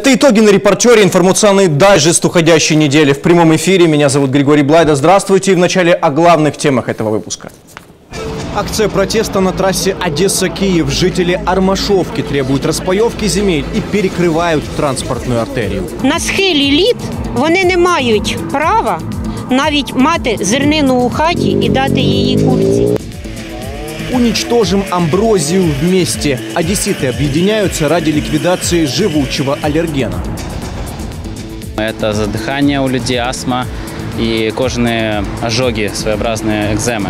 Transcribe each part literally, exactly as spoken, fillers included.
Это итоги на «Репортере», информационный дайджест уходящей недели. В прямом эфире. Меня зовут Григорий Блайда. Здравствуйте. И в начале о главных темах этого выпуска. Акция протеста на трассе Одесса-Киев. Жители Армашовки требуют распайовки земель и перекрывают транспортную артерію. На схилі літ вони не мають права навіть мати зернину у хаті і дати її курці. Уничтожим амброзию вместе. Одесситы объединяются ради ликвидации живучего аллергена. Это задыхание у людей, астма и кожные ожоги, своеобразные экземы.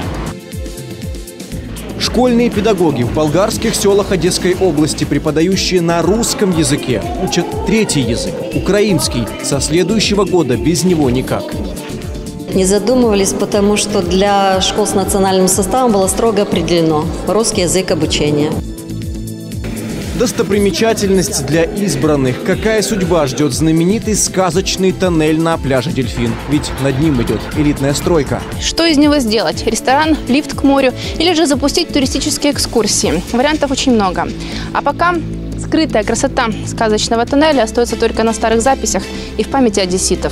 Школьные педагоги в болгарских селах Одесской области, преподающие на русском языке, учат третий язык – украинский. Со следующего года без него никак. Не задумывались, потому что для школ с национальным составом было строго определено русский язык обучения. Достопримечательность для избранных. Какая судьба ждет знаменитый сказочный тоннель на пляже Дельфин? Ведь над ним идет элитная стройка. Что из него сделать? Ресторан, лифт к морю или же запустить туристические экскурсии? Вариантов очень много. А пока скрытая красота сказочного тоннеля остается только на старых записях и в памяти одесситов.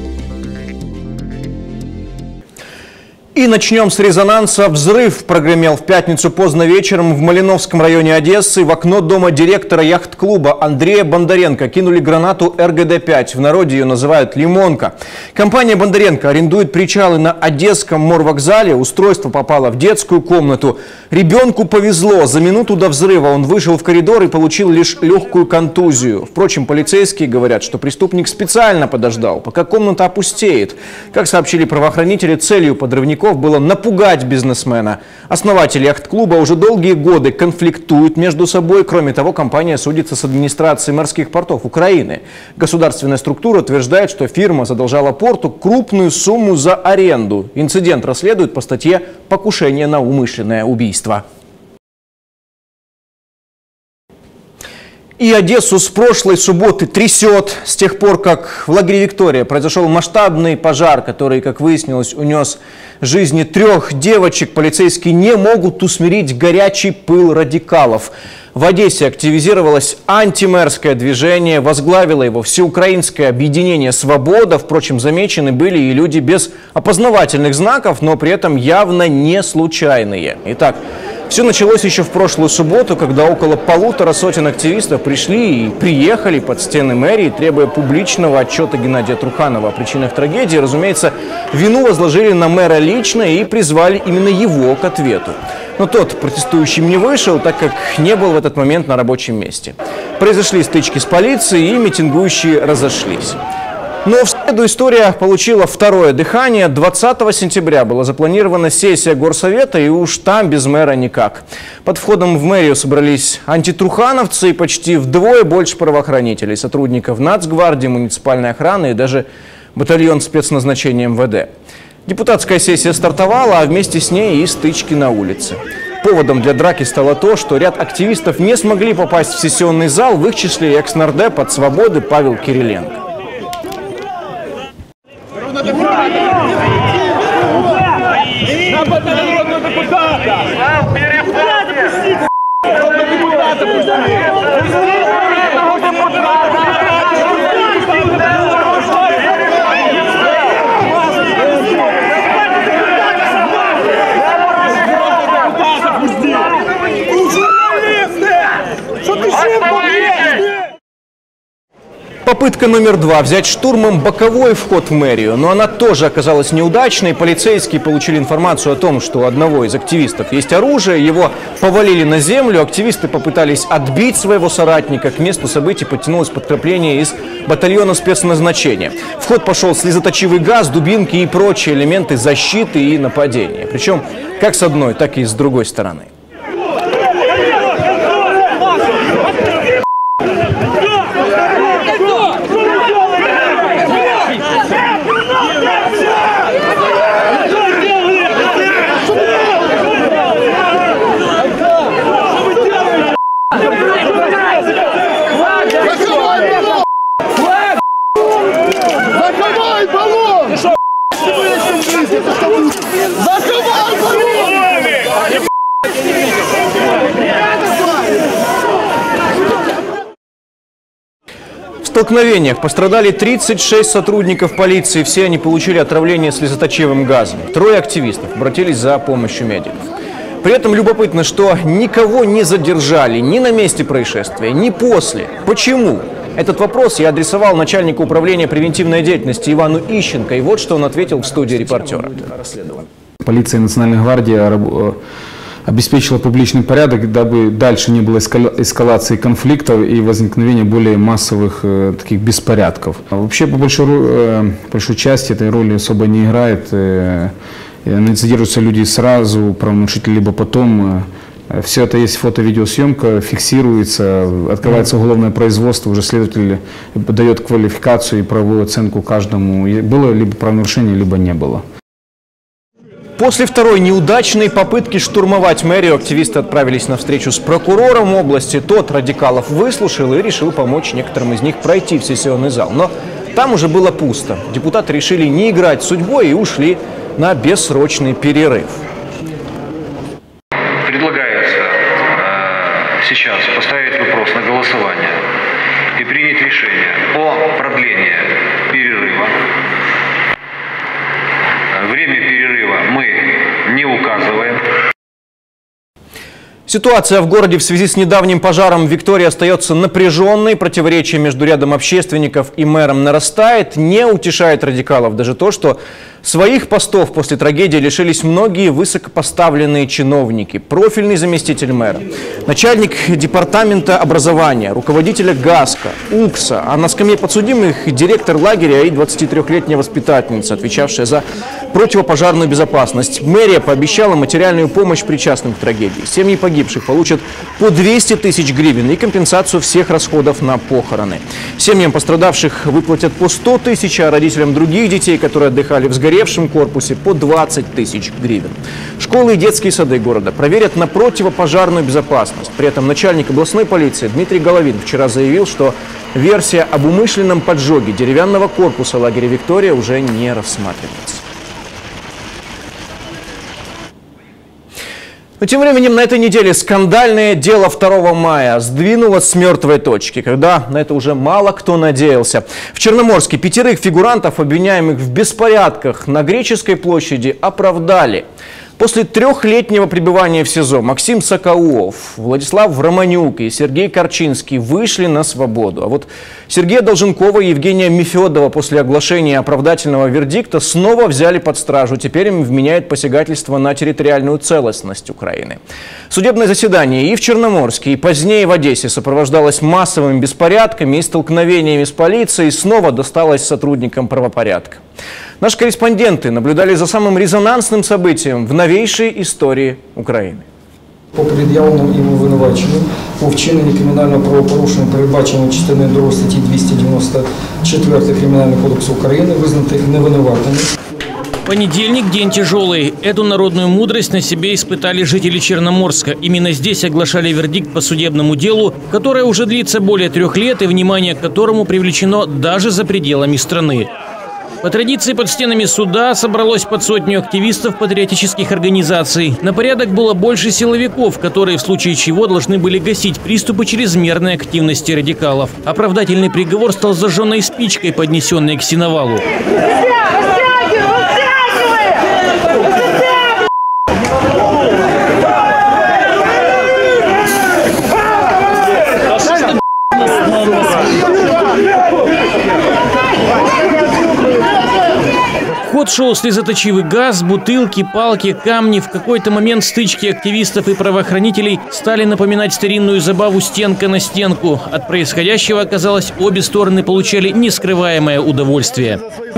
И начнем с резонанса. Взрыв прогремел в пятницу поздно вечером в Малиновском районе Одессы. В окно дома директора яхт-клуба Андрея Бондаренко кинули гранату эр гэ дэ пять. В народе ее называют «Лимонка». Компания Бондаренко арендует причалы на Одесском морвокзале. Устройство попало в детскую комнату. Ребенку повезло. За минуту до взрыва он вышел в коридор и получил лишь легкую контузию. Впрочем, полицейские говорят, что преступник специально подождал, пока комната опустеет. Как сообщили правоохранители, целью подрывников было напугать бизнесмена. Основатели яхт-клуба уже долгие годы конфликтуют между собой. Кроме того, компания судится с администрацией морских портов Украины. Государственная структура утверждает, что фирма задолжала порту крупную сумму за аренду. Инцидент расследуют по статье «Покушение на умышленное убийство». И Одессу с прошлой субботы трясет. С тех пор, как в лагере «Виктория» произошел масштабный пожар, который, как выяснилось, унес жизни трех девочек, полицейские не могут усмирить горячий пыл радикалов. В Одессе активизировалось антимэрское движение, возглавило его всеукраинское объединение «Свобода». Впрочем, замечены были и люди без опознавательных знаков, но при этом явно не случайные. Итак, все началось еще в прошлую субботу, когда около полутора сотен активистов пришли и приехали под стены мэрии, требуя публичного отчета Геннадия Труханова о причинах трагедии. Разумеется, вину возложили на мэра лично и призвали именно его к ответу. Но тот протестующим не вышел, так как не был в этот момент на рабочем месте. Произошли стычки с полицией, и митингующие разошлись. Но в среду история получила второе дыхание. двадцатого сентября была запланирована сессия горсовета, и уж там без мэра никак. Под входом в мэрию собрались антитрухановцы и почти вдвое больше правоохранителей, сотрудников Нацгвардии, муниципальной охраны и даже батальон спецназначения эм вэ дэ. Депутатская сессия стартовала, а вместе с ней и стычки на улице. Поводом для драки стало то, что ряд активистов не смогли попасть в сессионный зал, в их числе экс-нардеп от «Свободы» Павел Кириленко. Попытка номер два – взять штурмом боковой вход в мэрию. Но она тоже оказалась неудачной. Полицейские получили информацию о том, что у одного из активистов есть оружие. Его повалили на землю. Активисты попытались отбить своего соратника. К месту событий подтянулось подкрепление из батальона спецназначения. В ход пошел слезоточивый газ, дубинки и прочие элементы защиты и нападения. Причем как с одной, так и с другой стороны. столкновениях пострадали тридцать шесть сотрудников полиции. Все они получили отравление слезоточивым газом. Трое активистов обратились за помощью медиков. При этом любопытно, что никого не задержали ни на месте происшествия, ни после. Почему? Этот вопрос я адресовал начальнику управления превентивной деятельности Ивану Ищенко. И вот что он ответил в студии репортера. Полиция и Национальная гвардия обеспечила публичный порядок, дабы дальше не было эскалации конфликтов и возникновения более массовых э, таких беспорядков. А вообще, по большой, э, большой части этой роли особо не играет. Э, задерживаются люди сразу, правонарушители, либо потом. Э, все это есть фото-видеосъемка, фиксируется, открывается уголовное производство, уже следователь дает квалификацию и правовую оценку каждому. Было либо правонарушение, либо не было. После второй неудачной попытки штурмовать мэрию активисты отправились на встречу с прокурором области. Тот радикалов выслушал и решил помочь некоторым из них пройти в сессионный зал. Но там уже было пусто. Депутаты решили не играть с судьбой и ушли на бессрочный перерыв. Предлагается э, сейчас поставить вопрос на голосование и принять решение о продлении перерыва. Время перерыва мы не указываем. Ситуация в городе в связи с недавним пожаром в Виктории остается напряженной. Противоречие между рядом общественников и мэром нарастает. Не утешает радикалов даже то, что своих постов после трагедии лишились многие высокопоставленные чиновники. Профильный заместитель мэра, начальник департамента образования, руководителя ГАСКа, УКСа, а на скамье подсудимых директор лагеря и двадцатитрёхлетняя воспитательница, отвечавшая за противопожарную безопасность. Мэрия пообещала материальную помощь причастным к трагедии. Семьи погибших получат по двести тысяч гривен и компенсацию всех расходов на похороны. Семьям пострадавших выплатят по сто тысяч, а родителям других детей, которые отдыхали в сгоревшем корпусе, по двадцать тысяч гривен. Школы и детские сады города проверят на противопожарную безопасность. При этом начальник областной полиции Дмитрий Головин вчера заявил, что версия об умышленном поджоге деревянного корпуса лагеря «Виктория» уже не рассматривается. Но тем временем на этой неделе скандальное дело второго мая сдвинулось с мертвой точки, когда на это уже мало кто надеялся. В Черноморске пятерых фигурантов, обвиняемых в беспорядках на Греческой площади, оправдали. После трехлетнего пребывания в СИЗО Максим Соколов, Владислав Романюк и Сергей Корчинский вышли на свободу. А вот Сергея Долженкова и Евгения Мефедова после оглашения оправдательного вердикта снова взяли под стражу. Теперь им вменяют посягательство на территориальную целостность Украины. Судебное заседание и в Черноморске, и позднее в Одессе сопровождалось массовыми беспорядками и столкновениями с полицией, снова досталось сотрудникам правопорядка. Наши корреспонденты наблюдали за самым резонансным событием в новейшей історії України. По пред'явленому їм обвинуваченню у вчиненні кримінального правопорушення, передбаченого частиною другої статті двісті дев'яносто чотири Кримінального кодексу України, визнати невинуватими. Понедельник – день тяжелый. Эту народную мудрость на себе испытали жители Черноморска. Именно здесь оглашали вердикт по судебному делу, которое уже длится более трех лет и внимание к которому привлечено даже за пределами страны. По традиции под стенами суда собралось под сотню активистов патриотических организаций. На порядок было больше силовиков, которые в случае чего должны были гасить приступы чрезмерной активности радикалов. Оправдательный приговор стал зажженной спичкой, поднесенной к сеновалу. В ход шел слезоточивый газ, бутылки, палки, камни. В какой-то момент стычки активистов и правоохранителей стали напоминать старинную забаву «стенка на стенку». От происходящего, оказалось, обе стороны получали нескрываемое удовольствие.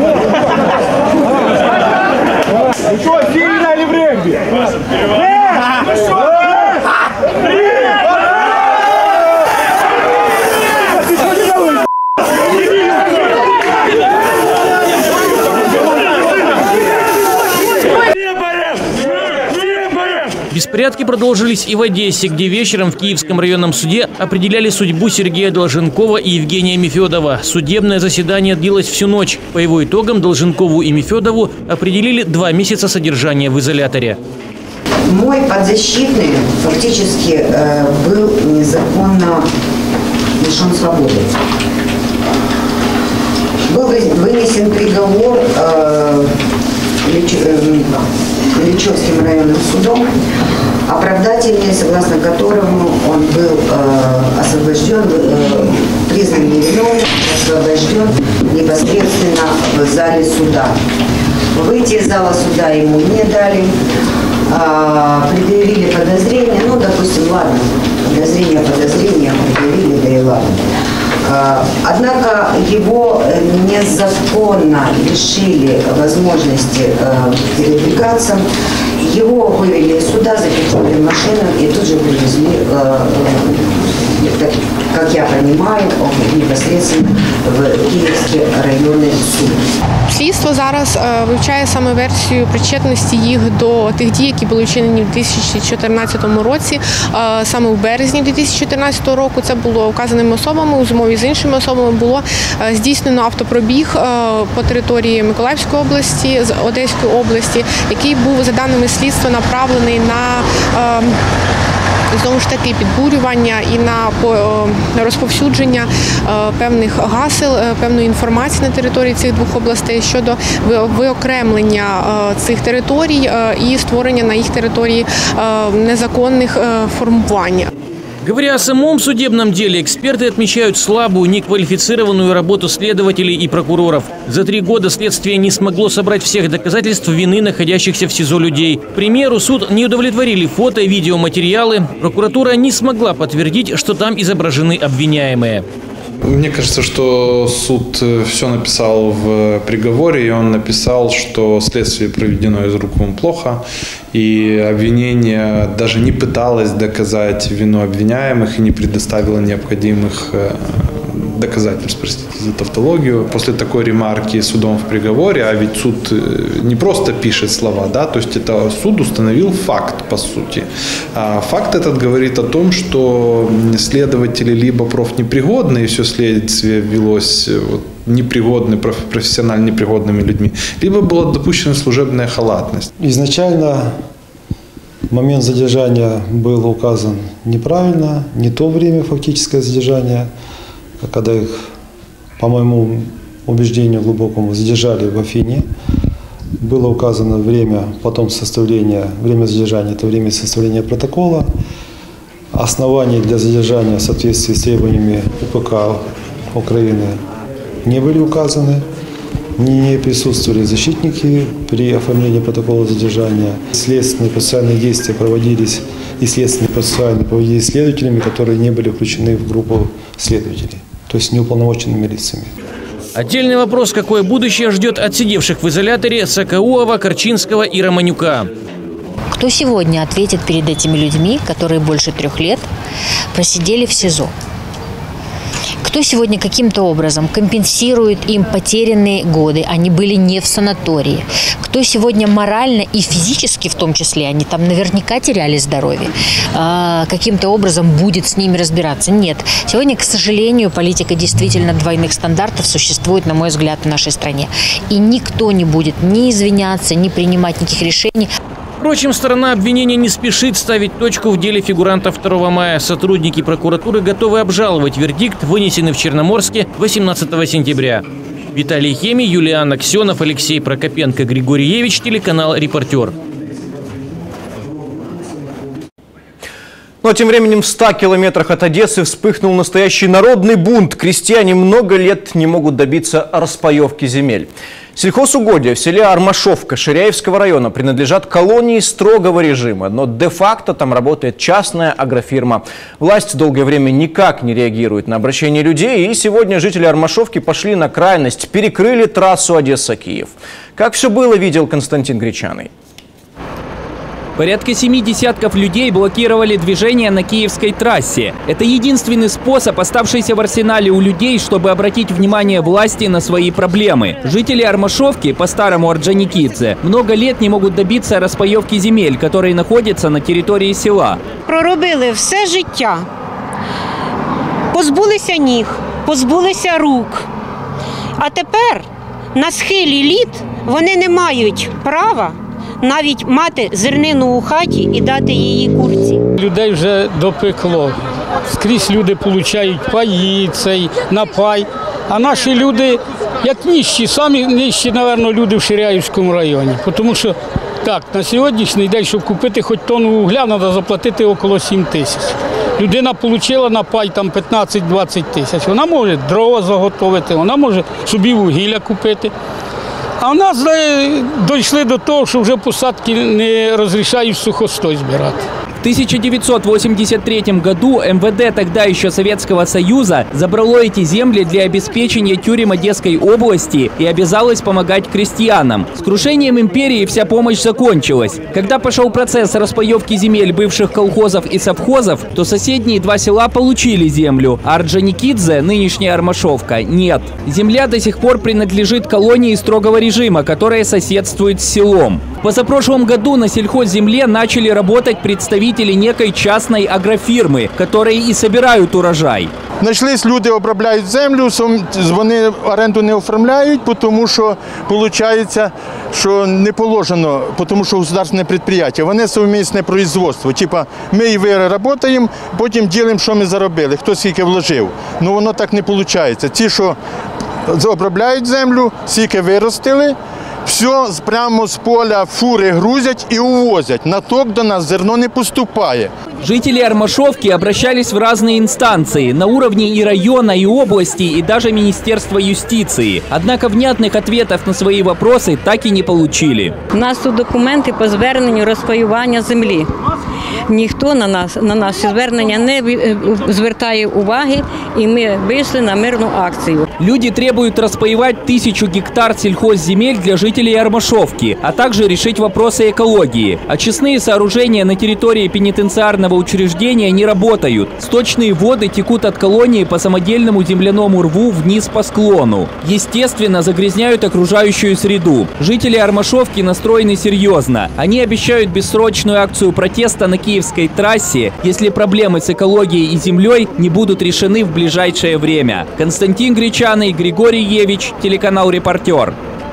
Беспорядки продолжились и в Одессе, где вечером в Киевском районном суде определяли судьбу Сергея Долженкова и Евгения Мефедова. Судебное заседание длилось всю ночь. По его итогам Долженкову и Мефедову определили два месяца содержания в изоляторе. Мой подзащитный фактически э, был незаконно лишен свободы. был вынесен приговор э, Лич, э, Ильичевским районным судом, оправдательный, согласно которому он был э, освобожден, э, признан невиновным, освобожден непосредственно в зале суда. Выйти из зала суда ему не дали, э, предъявили подозрения, ну, допустим, ладно, подозрения, подозрения, предъявили, да и ладно. Однако его незаконно лишили возможности передвигаться. Его вывели из суда, запихнули в машину и тут же привезли, как я понимаю, непосредственно в Київський районний суд. Слідство зараз вивчає саме версію причетності їх до тих дій, які були вчинені в дві тисячі чотирнадцятому році. Саме в березні дві тисячі чотирнадцятого року це було вказаними особами, у змові з іншими особами було здійснено автопробіг по території Миколаївської області, з Одеської області, який був, за даними слідства, направлений на знову ж таки підбурювання і на розповсюдження певних гасел, певної інформації на території цих двох областей щодо виокремлення цих територій і створення на їх території незаконних формувань. Говоря о самом судебном деле, эксперты отмечают слабую, неквалифицированную работу следователей и прокуроров. За три года следствие не смогло собрать всех доказательств вины находящихся в СИЗО людей. К примеру, суд не удовлетворили фото и видеоматериалы. Прокуратура не смогла подтвердить, что там изображены обвиняемые. Мне кажется, что суд все написал в приговоре, и он написал, что следствие проведено из рук вон плохо, и обвинение даже не пыталось доказать вину обвиняемых и не предоставило необходимых доказательств, простите за тавтологию. После такой ремарки судом в приговоре, а ведь суд не просто пишет слова, да, то есть это суд установил факт, по сути. А факт этот говорит о том, что следователи либо профнепригодны, и все следствие велось вот, непригодны, профессионально непригодными людьми, либо была допущена служебная халатность. Изначально момент задержания был указан неправильно, не то время фактическое задержание, когда их, по моему убеждению глубокому, задержали в Афине. Было указано время потом составления, время задержания, это время составления протокола. Основания для задержания в соответствии с требованиями УПК Украины не были указаны. Не присутствовали защитники при оформлении протокола задержания. Следственные процессуальные действия проводились и следственные процессуальные проводились следователями, которые не были включены в группу следователей, то есть неуполномоченными лицами. Отдельный вопрос, какое будущее ждет отсидевших в изоляторе Сакаулова, Корчинского и Романюка. Кто сегодня ответит перед этими людьми, которые больше трех лет просидели в СИЗО? Кто сегодня каким-то образом компенсирует им потерянные годы? Они были не в санатории. Кто сегодня морально и физически, в том числе, они там наверняка теряли здоровье, каким-то образом будет с ними разбираться? Нет. Сегодня, к сожалению, политика действительно двойных стандартов существует, на мой взгляд, в нашей стране. И никто не будет ни извиняться, ни принимать никаких решений. Впрочем, сторона обвинения не спешит ставить точку в деле фигуранта второго мая. Сотрудники прокуратуры готовы обжаловать вердикт, вынесенный в Черноморске восемнадцатого сентября. Виталий Хеми, Юлиан Аксенов, Алексей Прокопенко, Григорий Евич, телеканал «Репортер». Но тем временем в ста километрах от Одессы вспыхнул настоящий народный бунт. Крестьяне много лет не могут добиться распаевки земель. Сельхозугодия в селе Армашовка Ширяевского района принадлежат колонии строгого режима, но де-факто там работает частная агрофирма. Власть долгое время никак не реагирует на обращение людей, и сегодня жители Армашовки пошли на крайность, перекрыли трассу Одесса-Киев. Как все было, видел Константин Гречаный. Порядка семи десятков людей блокировали движение на Киевской трассе. Это единственный способ, оставшийся в арсенале у людей, чтобы обратить внимание власти на свои проблемы. Жители Армашовки, по-старому Орджоникидзе, много лет не могут добиться распаевки земель, которые находятся на территории села. Проробили все життя. Позбулися ніг, позбулися рук. А тепер на схилі літ вони не мають права навіть мати зернину у хаті і дати її курці. Людей вже допекло. Скрізь люди отримують паї, цей напай. А наші люди як нижчі, самі нижчі, мабуть, люди в Ширяївському районі. Тому що так, на сьогоднішній день, щоб купити хоч тонну вугля, треба заплатити около сім тисяч. Людина отримала на пай там п'ятнадцять-двадцять тисяч. Вона може дрова заготовити, вона може собі вугілля купити. А в нас дійшли до того, що вже посадки не розрішають сухостой збирати. В тысяча девятьсот восемьдесят третьем году эм вэ дэ тогда еще Советского Союза забрало эти земли для обеспечения тюрем Одесской области и обязалось помогать крестьянам. С крушением империи вся помощь закончилась. Когда пошел процесс распаевки земель бывших колхозов и совхозов, то соседние два села получили землю, а Орджоникидзе, нынешняя Армашовка, нет. Земля до сих пор принадлежит колонии строгого режима, которая соседствует с селом. В позапрошлом году на сельхозземле начали работать представители некой частной агрофирмы, которые и собирают урожай. Знайшлись люди, обробляють землю, вони оренду не оформляють, тому що виходить, що не положено, тому що государственне підприємство, вони совмісне производство. Типа ми і ви працюємо, потім ділимо, що ми заробили, хто скільки вложив. Ну воно так не виходить. Ті, що обробляють землю, скільки виростили, все прямо з поля фури грузять и увозят. На ток до нас зерно не поступает. Жители Армашовки обращались в разные инстанции на уровне и района, и области, и даже Министерства юстиции. Однако внятных ответов на свои вопросы так и не получили. У нас тут документи по зверненню розпаювання землі. Ніхто на нас, на наші звернення не звертає уваги, и мы вышли на мирную акцию. Люди требуют распаевать тысячу гектар сельхозземель для жителей Армашовки, а также решить вопросы экологии. Очистные сооружения на территории пенитенциарного учреждения не работают. Сточные воды текут от колонии по самодельному земляному рву вниз по склону. Естественно, загрязняют окружающую среду. Жители Армашовки настроены серьезно. Они обещают бессрочную акцию протеста на Киевской трассе, если проблемы с экологией и землей не будут решены в ближайшее время. Константин Гречаный, Григорий Евич, телеканал «Репортер».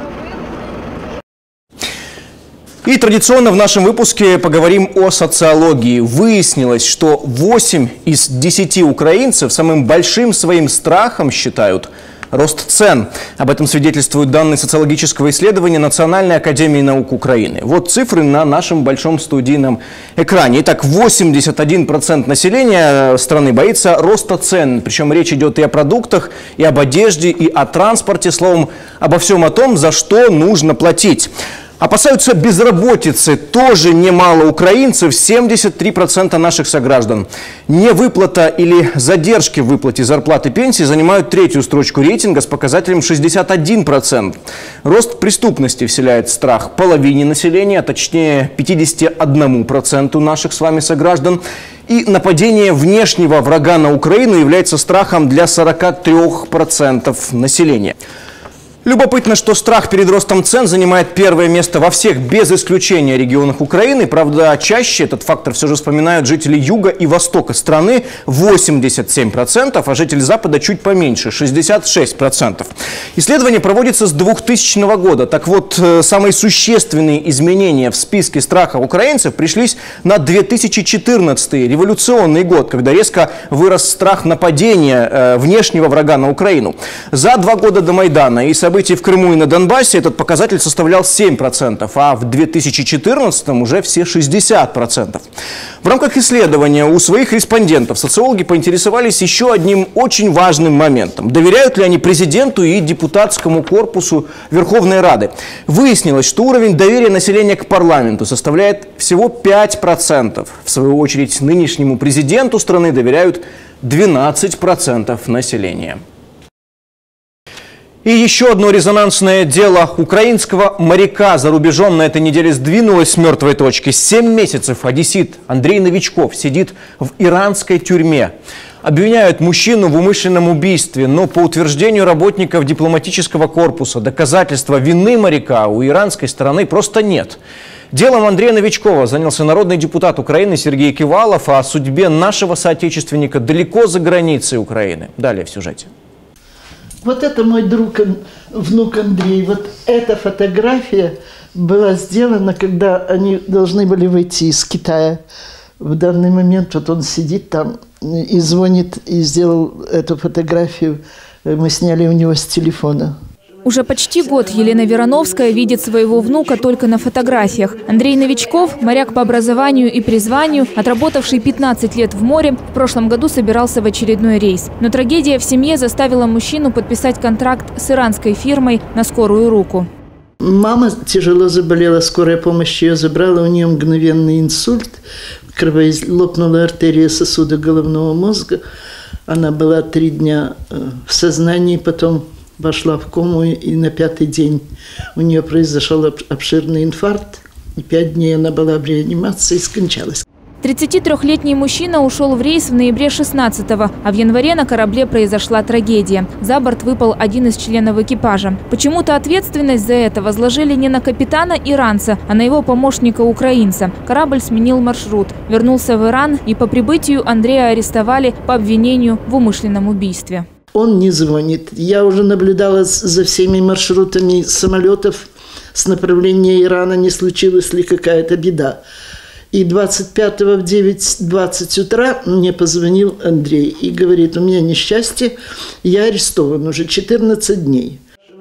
И традиционно в нашем выпуске поговорим о социологии. Выяснилось, что восемь из десяти украинцев самым большим своим страхом считают рост цен. Об этом свидетельствуют данные социологического исследования Национальной академии наук Украины. Вот цифры на нашем большом студийном экране. Итак, восемьдесят один процент населения страны боится роста цен. Причем речь идет и о продуктах, и об одежде, и о транспорте. Словом, обо всем о том, за что нужно платить. Опасаются безработицы тоже немало украинцев, семьдесят три процента наших сограждан. Невыплата или задержки в выплате зарплаты и пенсии занимают третью строчку рейтинга с показателем шестьдесят один процент. Рост преступности вселяет страх половине населения, а точнее пятидесяти одному проценту наших с вами сограждан. И нападение внешнего врага на Украину является страхом для сорока трёх процентов населения. Любопытно, что страх перед ростом цен занимает первое место во всех, без исключения, регионах Украины. Правда, чаще этот фактор все же вспоминают жители юга и востока страны – восемьдесят семь процентов, а жители запада чуть поменьше – шестьдесят шесть процентов. Исследование проводится с двухтысячного года. Так вот, самые существенные изменения в списке страха украинцев пришлись на две тысячи четырнадцатый, революционный год, когда резко вырос страх нападения э, внешнего врага на Украину. За два года до Майдана и событий в Крыму и на Донбассе этот показатель составлял семь процентов, а в две тысячи четырнадцатом уже все шестьдесят процентов. В рамках исследования у своих респондентов социологи поинтересовались еще одним очень важным моментом. Доверяют ли они президенту и депутатскому корпусу Верховной Рады? Выяснилось, что уровень доверия населения к парламенту составляет всего пять процентов. В свою очередь, нынешнему президенту страны доверяют двенадцать процентов населения. И еще одно резонансное дело. Украинского моряка за рубежом на этой неделе сдвинулось с мертвой точки. Семь месяцев одессит Андрей Новичков сидит в иранской тюрьме. Обвиняют мужчину в умышленном убийстве, но по утверждению работников дипломатического корпуса доказательства вины моряка у иранской стороны просто нет. Делом Андрея Новичкова занялся народный депутат Украины Сергей Кивалов, а о судьбе нашего соотечественника далеко за границей Украины. Далее в сюжете. Вот это мой друг, внук Андрей. Вот эта фотография была сделана, когда они должны были выйти из Китая. В данный момент вот он сидит там и звонит, и сделал эту фотографию. Мы сняли у него с телефона. Уже почти год Елена Верановская видит своего внука только на фотографиях. Андрей Новичков, моряк по образованию и призванию, отработавший пятнадцать лет в море, в прошлом году собирался в очередной рейс. Но трагедия в семье заставила мужчину подписать контракт с иранской фирмой на скорую руку. Мама тяжело заболела, скорая помощь ее забрала, у нее мгновенный инсульт, кровоиз... лопнула артерия сосуда головного мозга. Она была три дня в сознании, потом вошла в кому, и на пятый день у нее произошел обширный инфаркт. И пять дней она была в реанимации и скончалась. тридцатитрёхлетний мужчина ушел в рейс в ноябре шестнадцатого, а в январе на корабле произошла трагедия. За борт выпал один из членов экипажа. Почему-то ответственность за это возложили не на капитана-иранца, а на его помощника-украинца. Корабль сменил маршрут, вернулся в Иран, и по прибытию Андрея арестовали по обвинению в умышленном убийстве. Он не звонит. Я уже наблюдала за всеми маршрутами самолетов с направления Ирана, не случилась ли какая-то беда. И двадцать пятого в девять двадцать утра мне позвонил Андрей и говорит: у меня несчастье, я арестован уже четырнадцать дней.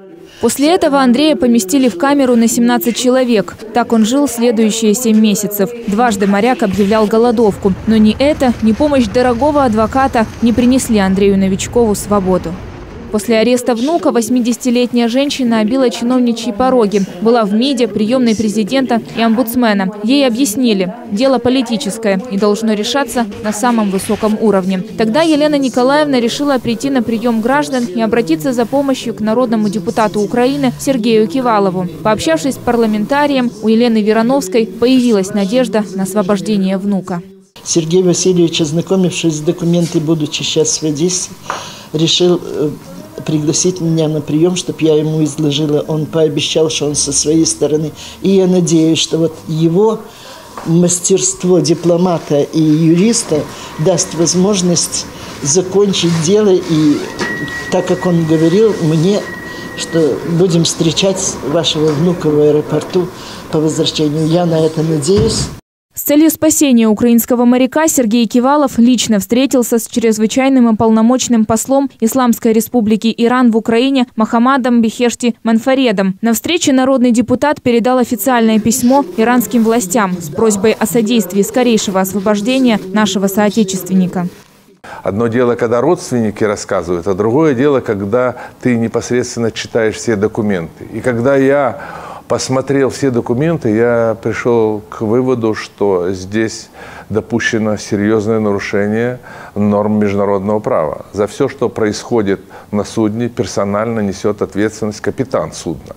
После этого Андрея поместили в камеру на семнадцать человек. Так он жил следующие семь месяцев. Дважды моряк объявлял голодовку. Но ни это, ни помощь дорогого адвоката не принесли Андрею Новичкову свободу. После ареста внука восьмидесятилетняя женщина обила чиновничьи пороги. Была в МИДе, приемной президента и омбудсмена. Ей объяснили – дело политическое и должно решаться на самом высоком уровне. Тогда Елена Николаевна решила прийти на прием граждан и обратиться за помощью к народному депутату Украины Сергею Кивалову. Пообщавшись с парламентарием, у Елены Верановской появилась надежда на освобождение внука. Сергей Васильевич, ознакомившись с документами, будучи сейчас в Одессе, решил пригласить меня на прием, чтобы я ему изложила. Он пообещал, что он со своей стороны. И я надеюсь, что вот его мастерство дипломата и юриста даст возможность закончить дело. И так как он говорил мне, что будем встречать вашего внука в аэропорту по возвращению, я на это надеюсь. С целью спасения украинского моряка Сергей Кивалов лично встретился с чрезвычайным и полномочным послом Исламской республики Иран в Украине Мохаммадом Бехешти Манфаредом. На встрече народный депутат передал официальное письмо иранским властям с просьбой о содействии скорейшего освобождения нашего соотечественника. Одно дело, когда родственники рассказывают, а другое дело, когда ты непосредственно читаешь все документы. И когда я посмотрел все документы, я пришел к выводу, что здесь допущено серьезное нарушение норм международного права. За все, что происходит на судне, персонально несет ответственность капитан судна.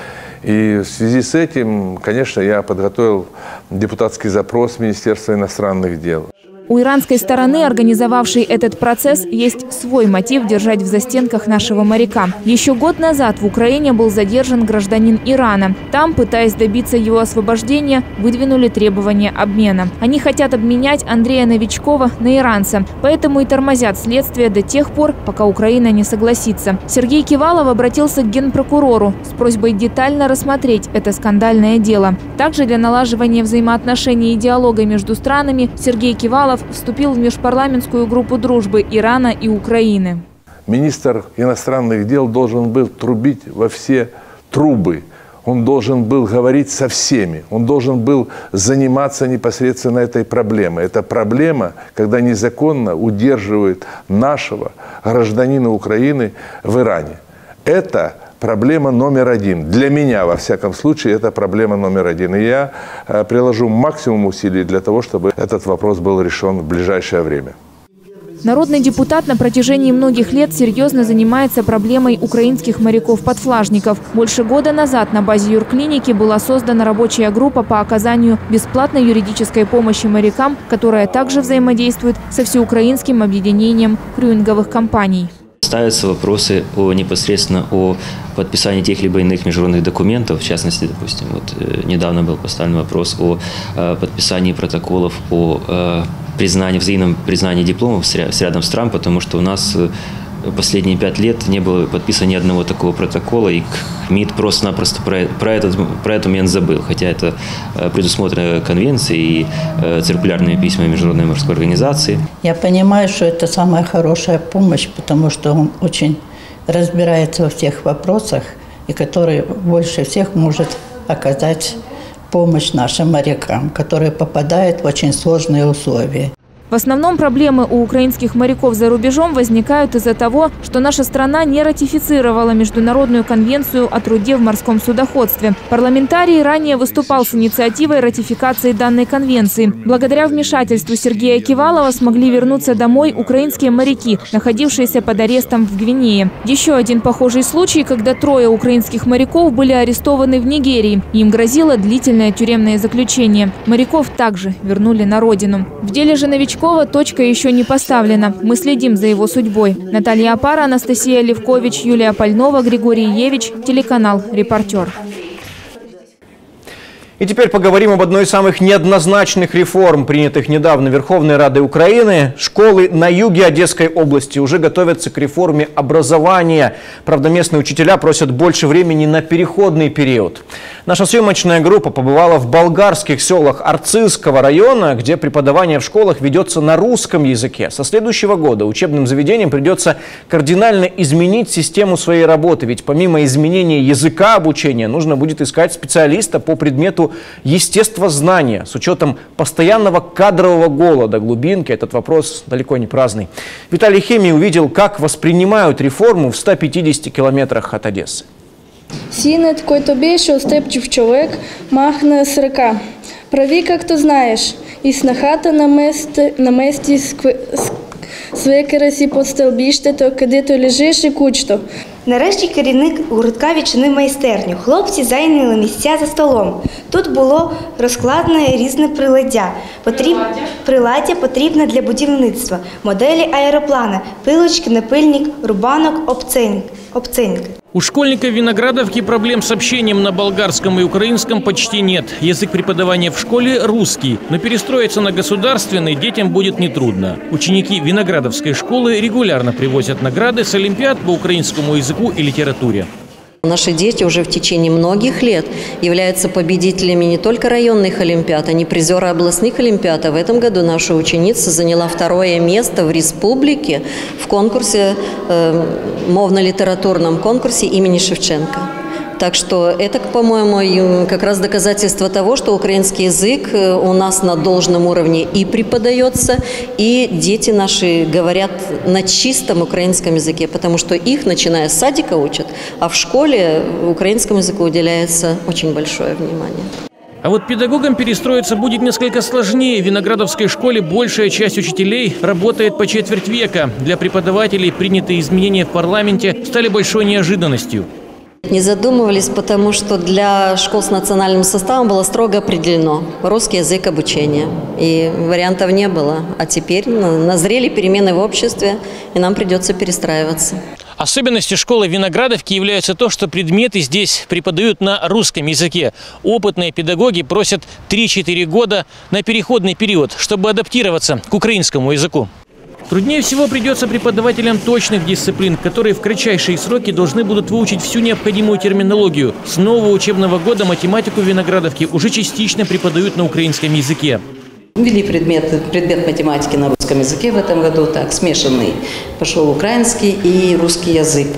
И в связи с этим, конечно, я подготовил депутатский запрос в Министерство иностранных дел. У иранской стороны, организовавшей этот процесс, есть свой мотив держать в застенках нашего моряка. Еще год назад в Украине был задержан гражданин Ирана. Там, пытаясь добиться его освобождения, выдвинули требования обмена. Они хотят обменять Андрея Новичкова на иранца, поэтому и тормозят следствие до тех пор, пока Украина не согласится. Сергей Кивалов обратился к генпрокурору с просьбой детально рассмотреть это скандальное дело. Также для налаживания взаимоотношений и диалога между странами Сергей Кивалов вступил в межпарламентскую группу дружбы Ирана и Украины. Министр иностранных дел должен был трубить во все трубы. Он должен был говорить со всеми. Он должен был заниматься непосредственно этой проблемой. Это проблема, когда незаконно удерживают нашего гражданина Украины в Иране. Это проблема номер один. Для меня, во всяком случае, это проблема номер один. И я э, приложу максимум усилий для того, чтобы этот вопрос был решен в ближайшее время. Народный депутат на протяжении многих лет серьезно занимается проблемой украинских моряков-подфлажников. Больше года назад на базе юрклиники была создана рабочая группа по оказанию бесплатной юридической помощи морякам, которая также взаимодействует со всеукраинским объединением крюинговых компаний. Ставятся вопросы о, непосредственно о подписании тех либо иных международных документов. В частности, допустим, вот, э, недавно был поставлен вопрос о э, подписании протоколов о э, признании, взаимном признании дипломов с, ря с рядом стран, потому что у нас э, последние пять лет не было подписано ни одного такого протокола, и МИД просто-напросто про, про, этот, про этот момент забыл, хотя это э, предусмотрено конвенцией и э, циркулярными письмами Международной морской организации. Я понимаю, что это самая хорошая помощь, потому что он очень разбирается во всех вопросах и который больше всех может оказать помощь нашим морякам, которые попадают в очень сложные условия. В основном проблемы у украинских моряков за рубежом возникают из-за того, что наша страна не ратифицировала Международную конвенцию о труде в морском судоходстве. Парламентарий ранее выступал с инициативой ратификации данной конвенции. Благодаря вмешательству Сергея Кивалова смогли вернуться домой украинские моряки, находившиеся под арестом в Гвинее. Еще один похожий случай, когда трое украинских моряков были арестованы в Нигерии. Им грозило длительное тюремное заключение. Моряков также вернули на родину. В деле же новичков точка еще не поставлена. Мы следим за его судьбой. Наталья Апара, Анастасия Левкович, Юлия Пальнова, Григорий Евич, телеканал «Репортер». И теперь поговорим об одной из самых неоднозначных реформ, принятых недавно Верховной Радой Украины. Школы на юге Одесской области уже готовятся к реформе образования. Правда, местные учителя просят больше времени на переходный период. Наша съемочная группа побывала в болгарских селах Арцизского района, где преподавание в школах ведется на русском языке. Со следующего года учебным заведениям придется кардинально изменить систему своей работы, ведь помимо изменения языка обучения нужно будет искать специалиста по предмету естествознания. С учетом постоянного кадрового голода глубинки этот вопрос далеко не праздный. Виталий Хемий увидел, как воспринимают реформу в ста пятидесяти километрах от Одессы. Сіне такой тобі, що степчив чоловік, махне срика. Праві, як то знаєш, і снахата на месті, на месті свекерасі подстелбіште, то куди то лежиш і кучто. Нарешті керівник гуртка відчинив майстерню. Хлопці зайняли місця за столом. Тут було розкладне різне приладдя. Потріб... Приладдя потрібне для будівництва. Моделі аероплана, пилочки, напильник, рубанок, обценник. обценник. У школьников Виноградовки проблем с общением на болгарском и украинском почти нет. Язык преподавания в школе русский, но перестроиться на государственный детям будет нетрудно. Ученики Виноградовской школы регулярно привозят награды с олимпиад по украинскому языку и литературе. Наши дети уже в течение многих лет являются победителями не только районных олимпиад, они призеры областных олимпиад. А в этом году наша ученица заняла второе место в республике в конкурсе, э, мовно-литературном конкурсе имени Шевченко. Так что это, по-моему, как раз доказательство того, что украинский язык у нас на должном уровне и преподается, и дети наши говорят на чистом украинском языке, потому что их, начиная с садика, учат, а в школе украинскому языку уделяется очень большое внимание. А вот педагогам перестроиться будет несколько сложнее. В Виноградовской школе большая часть учителей работает по четверть века. Для преподавателей принятые изменения в парламенте стали большой неожиданностью. Не задумывались, потому что для школ с национальным составом было строго определено русский язык обучения. И вариантов не было. А теперь назрели перемены в обществе, и нам придется перестраиваться. Особенностью школы Виноградовки является то, что предметы здесь преподают на русском языке. Опытные педагоги просят три-четыре года на переходный период, чтобы адаптироваться к украинскому языку. Труднее всего придется преподавателям точных дисциплин, которые в кратчайшие сроки должны будут выучить всю необходимую терминологию. С нового учебного года математику в Виноградовке уже частично преподают на украинском языке. Ввели предмет, предмет математики на русском языке в этом году, так, смешанный. Пошел украинский и русский язык.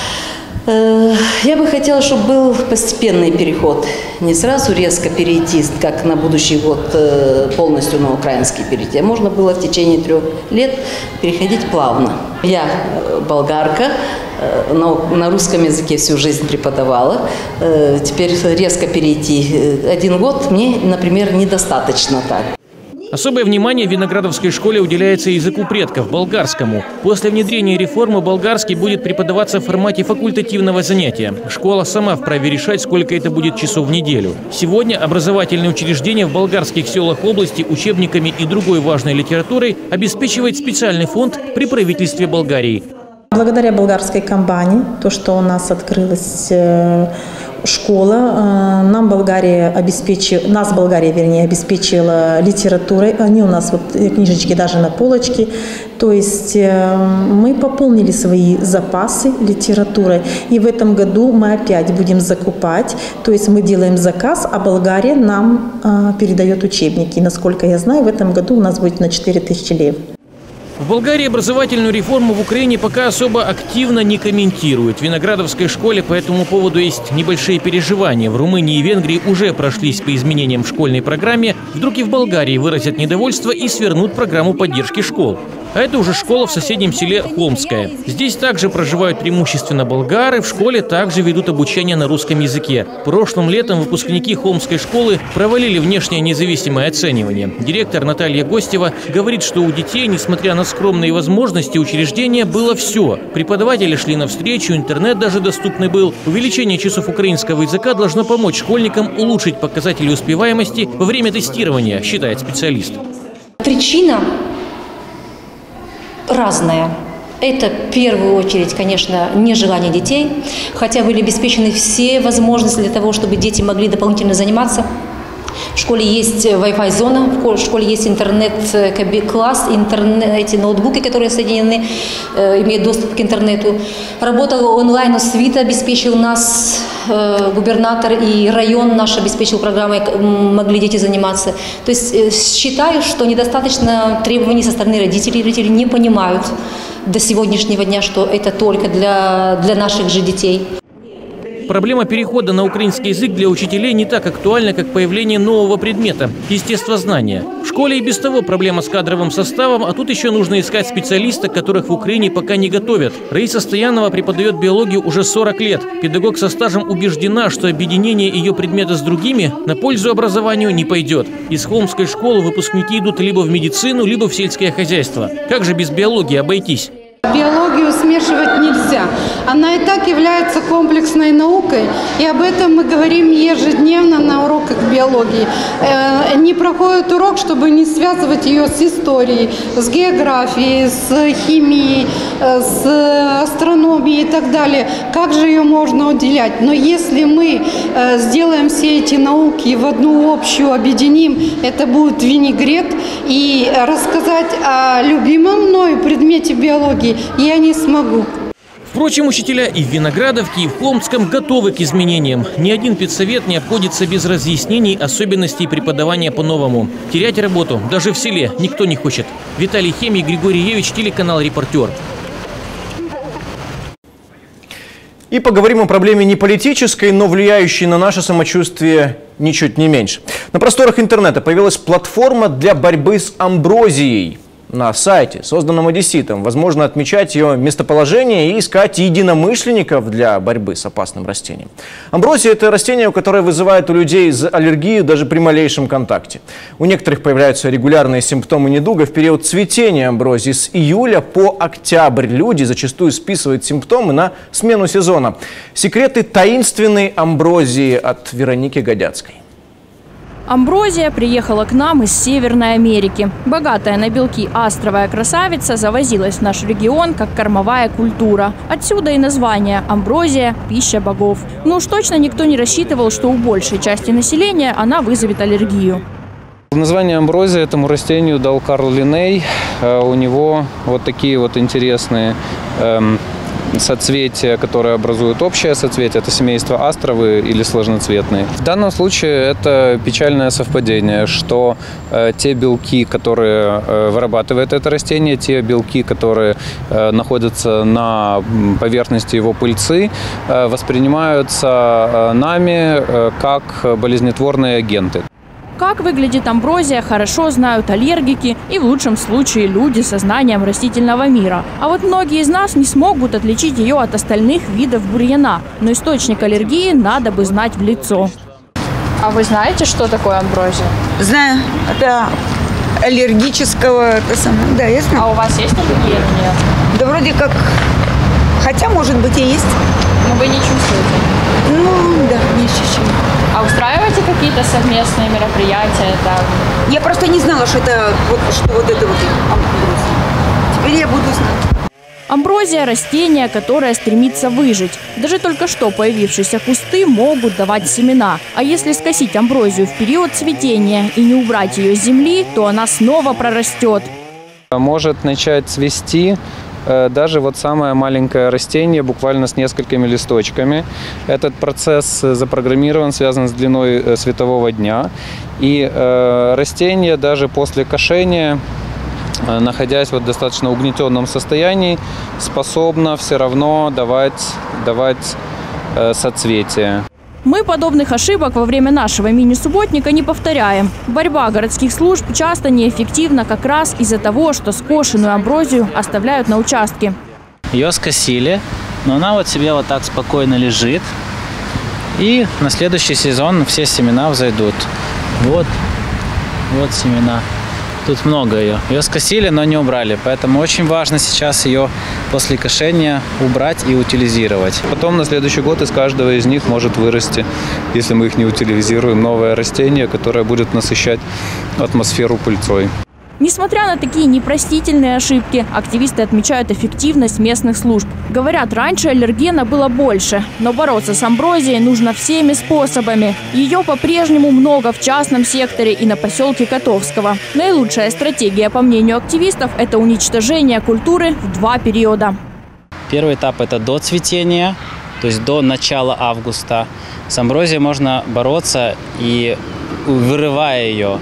Я бы хотела, чтобы был постепенный переход. Не сразу резко перейти, как на будущий год полностью на украинский перейти. А можно было в течение трех лет переходить плавно. Я болгарка, но на русском языке всю жизнь преподавала. Теперь резко перейти один год мне, например, недостаточно так. Особое внимание в Виноградовской школе уделяется языку предков – болгарскому. После внедрения реформы болгарский будет преподаваться в формате факультативного занятия. Школа сама вправе решать, сколько это будет часов в неделю. Сегодня образовательные учреждения в болгарских селах области учебниками и другой важной литературой обеспечивает специальный фонд при правительстве Болгарии. Благодаря болгарской компании, то, что у нас открылась школа, нам Болгария обеспечила, нас Болгария, вернее, обеспечила литературой. Они у нас вот книжечки даже на полочке. То есть мы пополнили свои запасы литературой. И в этом году мы опять будем закупать. То есть мы делаем заказ, а Болгария нам передает учебники. Насколько я знаю, в этом году у нас будет на четыре тысячи лев. В Болгарии образовательную реформу в Украине пока особо активно не комментируют. В Виноградовской школе по этому поводу есть небольшие переживания. В Румынии и Венгрии уже прошлись по изменениям в школьной программе. Вдруг и в Болгарии выразят недовольство и свернут программу поддержки школ. А это уже школа в соседнем селе Холмское. Здесь также проживают преимущественно болгары, в школе также ведут обучение на русском языке. Прошлым летом выпускники Холмской школы провалили внешнее независимое оценивание. Директор Наталья Гостева говорит, что у детей, несмотря на скромные возможности учреждения, было все. Преподаватели шли навстречу, интернет даже доступный был. Увеличение часов украинского языка должно помочь школьникам улучшить показатели успеваемости во время тестирования, считает специалист. Причина разная. Это в первую очередь, конечно, нежелание детей, хотя были обеспечены все возможности для того, чтобы дети могли дополнительно заниматься. В школе есть Wi-Fi зона, в школе есть интернет-класс, интернет, эти ноутбуки, которые соединены, э, имеют доступ к интернету. Работал онлайн Освита, обеспечил нас э, губернатор, и район наш обеспечил программой, могли дети заниматься. То есть э, считаю, что недостаточно требований со стороны родителей. Родители не понимают до сегодняшнего дня, что это только для, для наших же детей. Проблема перехода на украинский язык для учителей не так актуальна, как появление нового предмета – естествознания. В школе и без того проблема с кадровым составом, а тут еще нужно искать специалистов, которых в Украине пока не готовят. Раиса Стоянова преподает биологию уже сорок лет. Педагог со стажем убеждена, что объединение ее предмета с другими на пользу образованию не пойдет. Из Холмской школы выпускники идут либо в медицину, либо в сельское хозяйство. Как же без биологии обойтись? Биологию смешивать нельзя. Она и так является комплексной наукой, и об этом мы говорим ежедневно на уроках биологии. Э, не проходит урок, чтобы не связывать ее с историей, с географией, с химией, э, с астрономией и так далее. Как же ее можно уделять? Но если мы э, сделаем все эти науки в одну общую, объединим, это будет винегрет, и рассказать о любимом мною предмете биологии я не смогу. Впрочем, учителя и в Виноградовке, и в Холмском готовы к изменениям. Ни один педсовет не обходится без разъяснений особенностей преподавания по-новому. Терять работу даже в селе никто не хочет. Виталий Хемий, Григорий Евич, телеканал «Репортер». И поговорим о проблеме не политической, но влияющей на наше самочувствие ничуть не меньше. На просторах интернета появилась платформа для борьбы с амброзией. На сайте, созданном одесситом, возможно отмечать ее местоположение и искать единомышленников для борьбы с опасным растением. Амброзия – это растение, которое вызывает у людей аллергию даже при малейшем контакте. У некоторых появляются регулярные симптомы недуга в период цветения амброзии. С июля по октябрь люди зачастую списывают симптомы на смену сезона. Секреты таинственной амброзии от Вероники Годяцкой. Амброзия приехала к нам из Северной Америки. Богатая на белки астровая красавица завозилась в наш регион как кормовая культура. Отсюда и название «Амброзия – пища богов». Но уж точно никто не рассчитывал, что у большей части населения она вызовет аллергию. Название амброзия этому растению дал Карл Линней. У него вот такие вот интересные эм, соцветия, которые образуют общее соцветие. Это семейство астровые или сложноцветные. В данном случае это печальное совпадение, что э, те белки, которые э, вырабатывает это растение, те белки, которые э, находятся на поверхности его пыльцы, э, воспринимаются э, нами э, как болезнетворные агенты. Как выглядит амброзия, хорошо знают аллергики и в лучшем случае люди со знанием растительного мира. А вот многие из нас не смогут отличить ее от остальных видов бурьяна. Но источник аллергии надо бы знать в лицо. А вы знаете, что такое амброзия? Знаю. Это аллергического... Это самое, да, я знаю. А у вас есть аллергия или нет? Да вроде как... Хотя, может быть, и есть. Но вы не чувствуете? Ну, да, не чуть-чуть. А устраиваете какие-то совместные мероприятия? Там? Я просто не знала, что это вот, что вот это вот амброзия. Теперь я буду знать. Амброзия – растение, которое стремится выжить. Даже только что появившиеся кусты могут давать семена. А если скосить амброзию в период цветения и не убрать ее с земли, то она снова прорастет. Может начать цвести даже вот самое маленькое растение, буквально с несколькими листочками. Этот процесс запрограммирован, связан с длиной светового дня. И э, растение даже после кошения находясь вот в достаточно угнетенном состоянии, способна все равно давать, давать э, соцветия. Мы подобных ошибок во время нашего мини-субботника не повторяем. Борьба городских служб часто неэффективна как раз из-за того, что скошенную амброзию оставляют на участке. Ее скосили, но она вот себе вот так спокойно лежит. И на следующий сезон все семена взойдут. Вот, вот семена. Тут много ее. Ее скосили, но не убрали. Поэтому очень важно сейчас ее после кошения убрать и утилизировать. Потом на следующий год из каждого из них может вырасти, если мы их не утилизируем, новое растение, которое будет насыщать атмосферу пыльцой. Несмотря на такие непростительные ошибки, активисты отмечают эффективность местных служб. Говорят, раньше аллергена было больше, но бороться с амброзией нужно всеми способами. Ее по-прежнему много в частном секторе и на поселке Котовского. Наилучшая стратегия, по мнению активистов, это уничтожение культуры в два периода. Первый этап – это до цветения, то есть до начала августа. С амброзией можно бороться и вырывая ее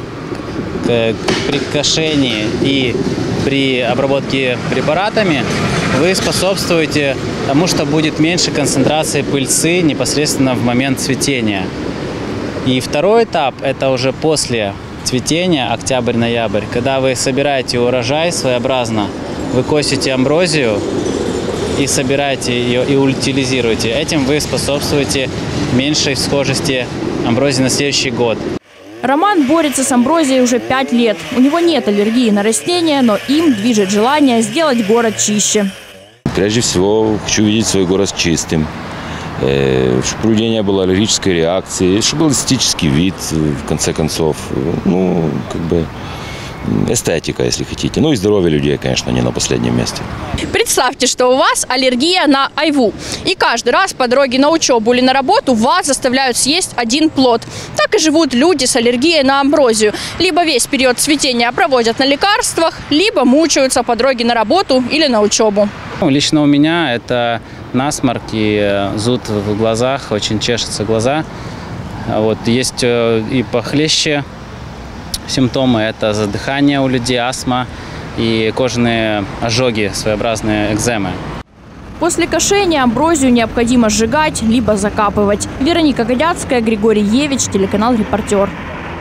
при кошении и при обработке препаратами, вы способствуете тому, что будет меньше концентрации пыльцы непосредственно в момент цветения. И второй этап – это уже после цветения, октябрь-ноябрь, когда вы собираете урожай своеобразно, вы косите амброзию и собираете ее и утилизируете. Этим вы способствуете меньшей схожести амброзии на следующий год. Роман борется с амброзией уже пять лет. У него нет аллергии на растения, но им движет желание сделать город чище. Прежде всего, хочу видеть свой город чистым, чтобы у людей не было аллергической реакции, чтобы был эстетический вид, в конце концов. Ну, как бы эстетика, если хотите. Ну и здоровье людей, конечно, не на последнем месте. Представьте, что у вас аллергия на айву. И каждый раз по дороге на учебу или на работу вас заставляют съесть один плод. Так и живут люди с аллергией на амброзию. Либо весь период цветения проводят на лекарствах, либо мучаются по дороге на работу или на учебу. Лично у меня это насморк и зуд в глазах, очень чешутся глаза. Вот, есть и похлеще симптомы – это задыхание у людей, астма и кожные ожоги, своеобразные экземы. После кошения амброзию необходимо сжигать либо закапывать. Вероника Годяцкая, Григорий Евич, телеканал «Репортер».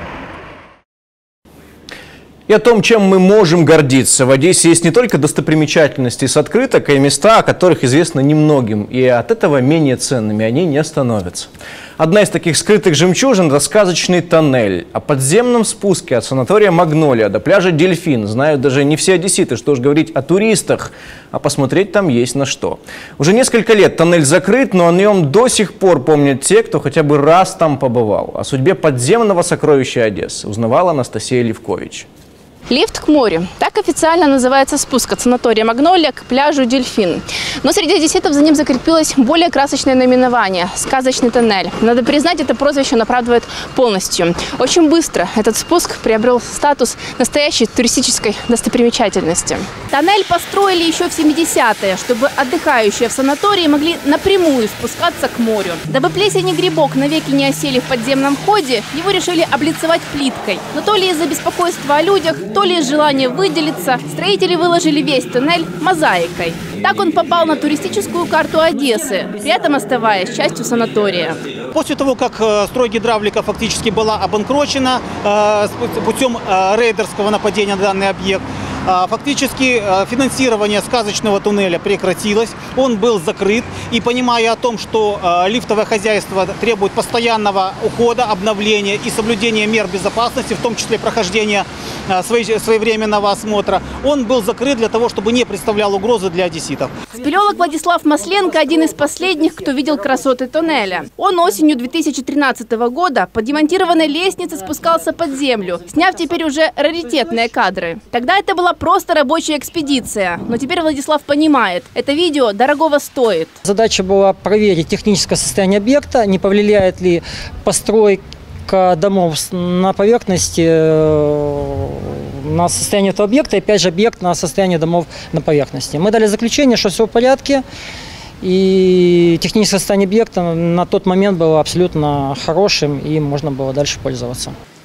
И о том, чем мы можем гордиться. В Одессе есть не только достопримечательности с открыток, а и места, о которых известно немногим. И от этого менее ценными они не становятся. Одна из таких скрытых жемчужин – это сказочный тоннель. О подземном спуске от санатория «Магнолия» до пляжа «Дельфин» знают даже не все одесситы, что уж говорить о туристах. А посмотреть там есть на что. Уже несколько лет тоннель закрыт, но о нем до сих пор помнят те, кто хотя бы раз там побывал. О судьбе подземного сокровища Одессы узнавала Анастасия Левкович. Лифт к морю. Так официально называется спуск от санатория «Магнолия» к пляжу «Дельфин». Но среди одесситов за ним закрепилось более красочное наименование – «Сказочный тоннель». Надо признать, это прозвище он оправдывает полностью. Очень быстро этот спуск приобрел статус настоящей туристической достопримечательности. Тоннель построили еще в семидесятые, чтобы отдыхающие в санатории могли напрямую спускаться к морю. Дабы плесень и грибок навеки не осели в подземном ходе, его решили облицевать плиткой. Но то ли из-за беспокойства о людях, то ли из желания выделиться, строители выложили весь тоннель мозаикой. Так он попал на туристическую карту Одессы, при этом оставаясь частью санатория. После того, как стройгидравлика фактически была обанкрочена путем рейдерского нападения на данный объект, фактически финансирование сказочного туннеля прекратилось, он был закрыт. И понимая о том, что лифтовое хозяйство требует постоянного ухода, обновления и соблюдения мер безопасности, в том числе прохождения своевременного осмотра, он был закрыт для того, чтобы не представлял угрозы для одесситов. Спелеолог Владислав Масленко – один из последних, кто видел красоты тоннеля. Он осенью две тысячи тринадцатого года по демонтированной лестнице спускался под землю, сняв теперь уже раритетные кадры. Тогда это была просто рабочая экспедиция. Но теперь Владислав понимает, это видео дорогого стоит. Задача была проверить техническое состояние объекта, не повлияет ли постройка домов на поверхности на состояние этого объекта, и опять же объект на состояние домов на поверхности. Мы дали заключение, что все в порядке, и техническое состояние объекта на тот момент было абсолютно хорошим, и можно было дальше пользоваться.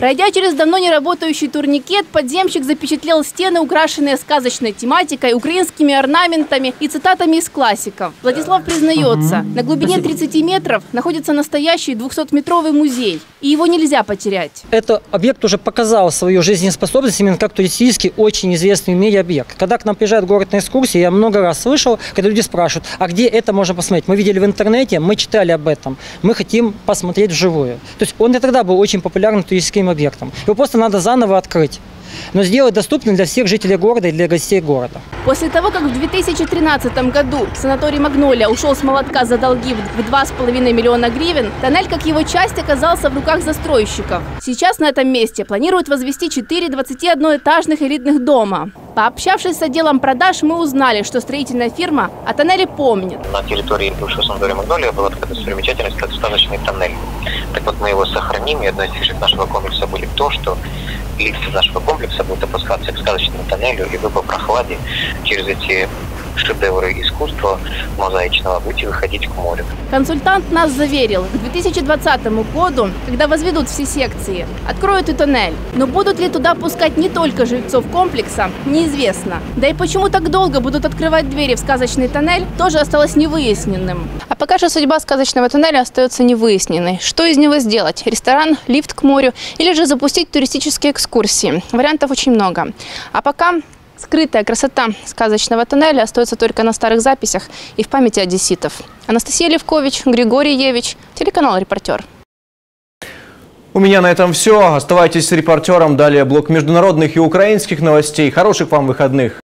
Пройдя через давно не работающий турникет, подземщик запечатлел стены, украшенные сказочной тематикой, украинскими орнаментами и цитатами из классиков. Владислав признается, на глубине тридцати метров находится настоящий двухсотметровый музей, и его нельзя потерять. Этот объект уже показал свою жизнеспособность именно как туристический очень известный в мире объект. Когда к нам приезжает город на экскурсии, я много раз слышал, когда люди спрашивают, а где это можно посмотреть? Мы видели в интернете, мы читали об этом, мы хотим посмотреть вживую. То есть он и тогда был очень популярным туристическим объектом. Его просто надо заново открыть, но сделать доступным для всех жителей города и для гостей города. После того, как в две тысячи тринадцатом году санаторий «Магнолия» ушел с молотка за долги в два с половиной миллиона гривен, тоннель, как его часть, оказался в руках застройщиков. Сейчас на этом месте планируют возвести четыре двадцатиодноэтажных элитных дома. Пообщавшись с отделом продаж, мы узнали, что строительная фирма о тоннеле помнит. На территории бывшего санатория «Магнолия» была такая достопримечательность, как сказочный тоннель. Так вот, мы его сохраним, и одной из фишек нашего комплекса будет то, что лифты нашего комплекса будут опускаться к сказочному тоннелю, и вы по прохладе через эти шедевры искусства мозаичного будете выходить к морю. Консультант нас заверил, к две тысячи двадцатому году, когда возведут все секции, откроют и тоннель. Но будут ли туда пускать не только жильцов комплекса, неизвестно. Да и почему так долго будут открывать двери в сказочный тоннель, тоже осталось невыясненным. А пока что судьба сказочного тоннеля остается невыясненной. Что из него сделать? Ресторан, лифт к морю или же запустить туристические экскурсии? Вариантов очень много. А пока скрытая красота сказочного тоннеля остается только на старых записях и в памяти одесситов. Анастасия Левкович, Григорий Евич, телеканал «Репортер». У меня на этом все. Оставайтесь с «Репортером». Далее блок международных и украинских новостей. Хороших вам выходных.